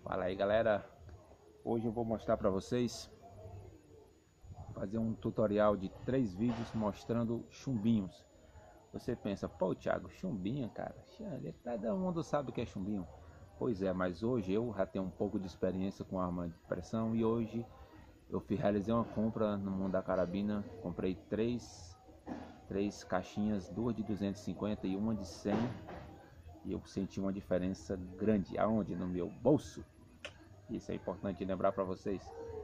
Fala aí, galera. Hoje eu vou mostrar para vocês, fazer um tutorial de 3 vídeos mostrando chumbinhos. Você pensa, pô, Thiago, chumbinho, cara, cada mundo sabe o que é chumbinho. Pois é, mas hoje eu já tenho um pouco de experiência com arma de pressão e hoje eu realizei uma compra no mundo da carabina. Comprei três caixinhas, duas de 250 e uma de 100, e eu senti uma diferença grande. Aonde? No meu bolso. Isso é importante lembrar para vocês.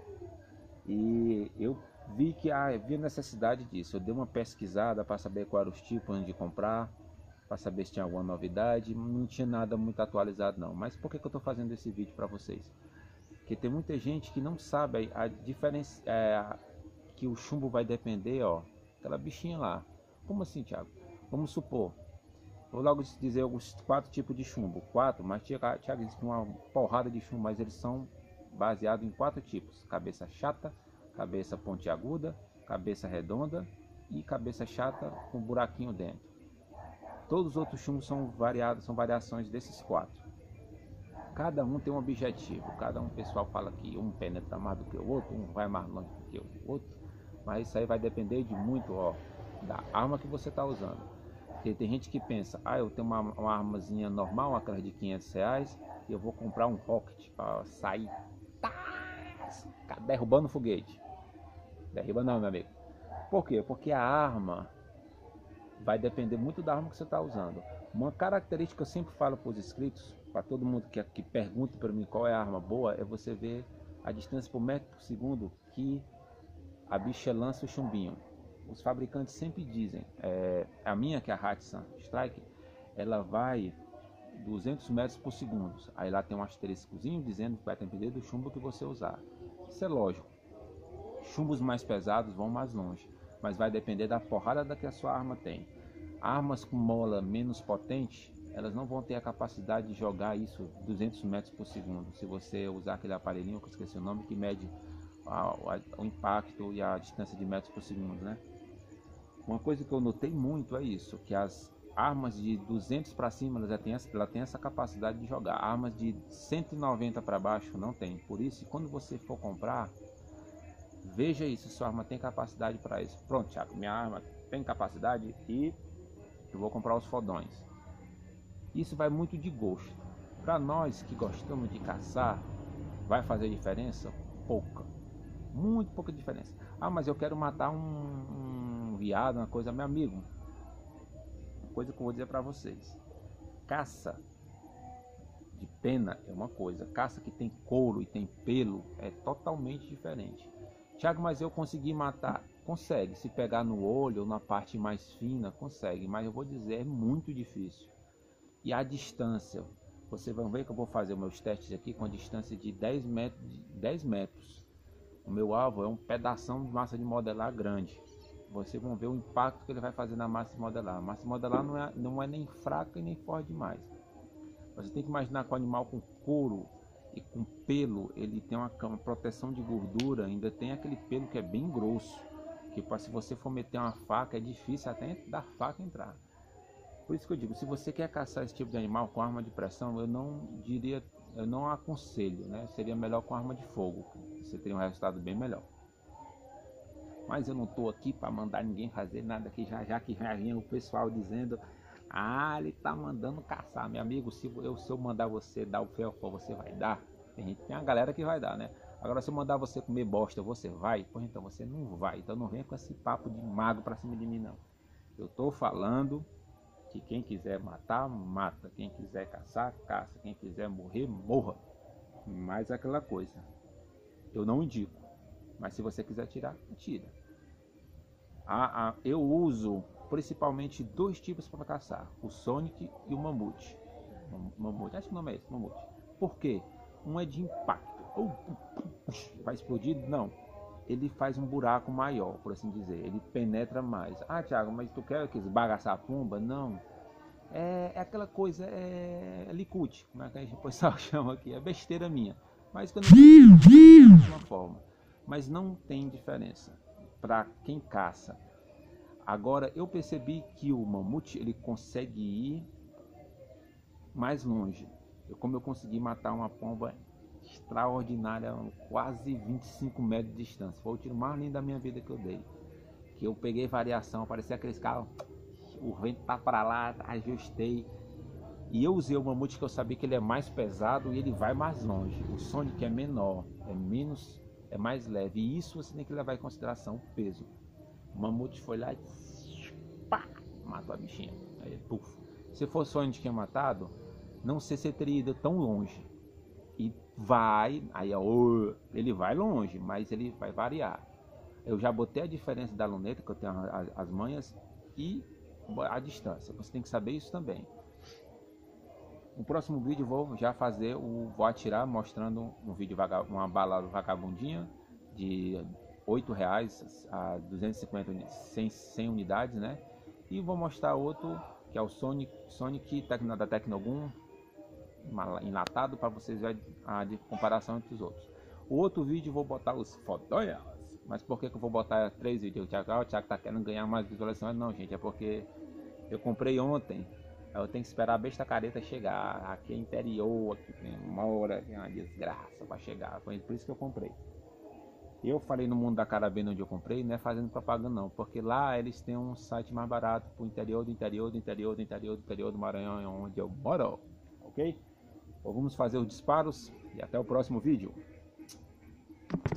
E eu vi que havia necessidade disso. Eu dei uma pesquisada para saber quais eram os tipos antes de comprar, para saber se tinha alguma novidade. Não tinha nada muito atualizado não. Mas por que eu estou fazendo esse vídeo para vocês? Porque tem muita gente que não sabe a diferença, que o chumbo vai depender, ó, aquela bichinha lá. Como assim, Thiago? Vamos supor, vou logo dizer os 4 tipos de chumbo. 4, mas Thiago, existe uma porrada de chumbo, mas eles são baseados em 4 tipos: cabeça chata, cabeça pontiaguda, cabeça redonda e cabeça chata com buraquinho dentro. Todos os outros chumbos são variados, são variações desses 4. Cada um tem um objetivo. Cada um, pessoal fala que um penetra mais do que o outro, um vai mais longe do que o outro, mas isso aí vai depender de muito, ó, da arma que você está usando. Porque tem gente que pensa, eu tenho uma armazinha normal, aquela de R$500, e eu vou comprar um rocket para sair derrubando foguete. Derruba não, meu amigo. Por quê? Porque a arma vai depender muito da arma que você está usando. Uma característica que eu sempre falo para os inscritos, para todo mundo que pergunta para mim qual é a arma boa, é você ver a distância por metro por segundo que a bicha lança o chumbinho. Os fabricantes sempre dizem, a minha, que é a Hatsan Strike, ela vai 200 metros por segundo. Aí lá tem um asteriscozinho dizendo que vai depender do chumbo que você usar. Isso é lógico. Chumbos mais pesados vão mais longe, mas vai depender da porrada que a sua arma tem. Armas com mola menos potente, elas não vão ter a capacidade de jogar isso 200 metros por segundo. Se você usar aquele aparelhinho, que eu esqueci o nome, que mede o impacto e a distância de metros por segundo, né? Uma coisa que eu notei muito é isso, que as armas de 200 para cima, ela tem essa capacidade de jogar. Armas de 190 para baixo não tem. Por isso, quando você for comprar, veja isso, sua arma tem capacidade para isso. Pronto, Thiago, minha arma tem capacidade e eu vou comprar os fodões. Isso vai muito de gosto. Para nós que gostamos de caçar, vai fazer diferença? Pouca. Muito pouca diferença. Mas eu quero matar um viado, uma coisa, meu amigo. Uma coisa que eu vou dizer para vocês: caça de pena é uma coisa, caça que tem couro e tem pelo é totalmente diferente. Thiago, mas eu consegui matar? Consegue, se pegar no olho ou na parte mais fina, consegue, mas eu vou dizer, é muito difícil. E a distância, vocês vão ver que eu vou fazer meus testes aqui com a distância de 10 metros. O meu alvo é um pedação de massa de modelar grande. Vocês vão ver o impacto que ele vai fazer na massa de modelar. A massa de modelar não é nem fraca e nem forte demais. Você tem que imaginar que o animal com couro e com pelo, ele tem uma proteção de gordura, ainda tem aquele pelo que é bem grosso, que se você for meter uma faca, é difícil até da faca entrar. Por isso que eu digo, se você quer caçar esse tipo de animal com arma de pressão, eu não aconselho, né? Seria melhor com arma de fogo, você teria um resultado bem melhor. Mas eu não estou aqui para mandar ninguém fazer nada aqui, já que já vinha o pessoal dizendo, ele tá mandando caçar. Meu amigo, se eu mandar você dar o felpa, você vai dar? Tem uma galera que vai dar, né? Agora, se eu mandar você comer bosta, você vai? Pois então você não vai. Então não venha com esse papo de mago para cima de mim, não. Eu tô falando que quem quiser matar, mata. Quem quiser caçar, caça. Quem quiser morrer, morra. Mas é aquela coisa, eu não indico. Mas se você quiser tirar, tira. Eu uso principalmente 2 tipos para caçar: o Sonic e o Mamute. Acho que o nome é esse, Mamute. Por quê? Um é de impacto. Vai explodir? Não. Ele faz um buraco maior, por assim dizer. Ele penetra mais. Thiago, mas tu quer que esbagaçar a pomba? Não. É aquela coisa, é licute, como é que o pessoal chama aqui. É besteira minha. Mas que eu não de uma forma. Mas não tem diferença para quem caça. Agora eu percebi que o mamute, ele consegue ir mais longe. Como eu consegui matar uma pomba extraordinária, quase 25 metros de distância. Foi o tiro mais lindo da minha vida que eu dei. Que eu peguei variação, parecia aqueles carros, o vento tá para lá, ajustei. E eu usei o Mamute que eu sabia que ele é mais pesado e ele vai mais longe. O Sonic é menor, é menos, é mais leve. E isso você tem que levar em consideração, o peso. O Mamute foi lá e pá, matou a bichinha. Aí, puf. Se fosse o Sonic que tinha matado, não sei se ele teria ido tão longe. E vai, aí ele vai longe, mas ele vai variar. Eu já botei a diferença da luneta, que eu tenho as manhas, e a distância. Você tem que saber isso também. No próximo vídeo vou já fazer vou atirar mostrando um vídeo uma bala vagabundinha de R$8 a 250 100 unidades, né? E vou mostrar outro que é o Sonic da Tecnogun enlatado, para vocês verem a comparação entre os outros. O outro vídeo vou botar os fodonhas. Mas por que eu vou botar 3 vídeos? O Thiago tá querendo ganhar mais visualizações? Não, gente, é porque eu comprei ontem. Eu tenho que esperar a besta careta chegar. Aqui é interior, aqui demora, é uma desgraça para chegar. Foi por isso que eu comprei. Eu falei no Mundo da Carabina onde eu comprei, não é fazendo propaganda não, porque lá eles têm um site mais barato pro interior do Maranhão, onde eu moro, ok? Então vamos fazer os disparos e até o próximo vídeo.